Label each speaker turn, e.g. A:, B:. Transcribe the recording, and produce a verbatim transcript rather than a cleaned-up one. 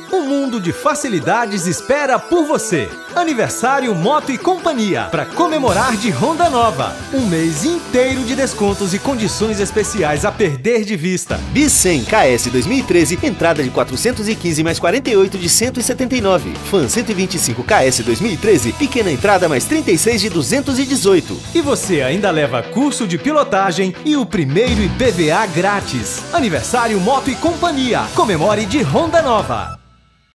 A: Um mundo de facilidades espera por você. Aniversário Moto e Companhia, para comemorar de Honda nova. Um mês inteiro de descontos e condições especiais a perder de vista.
B: Bis cem K S dois mil e treze, entrada de quatrocentos e quinze mais quarenta e oito de cento e setenta e nove. Fan cento e vinte e cinco K S dois mil e treze, pequena entrada mais trinta e seis de duzentos e dezoito.
A: E você ainda leva curso de pilotagem e o primeiro I P V A grátis. Aniversário Moto e Companhia. Comemore de Honda nova.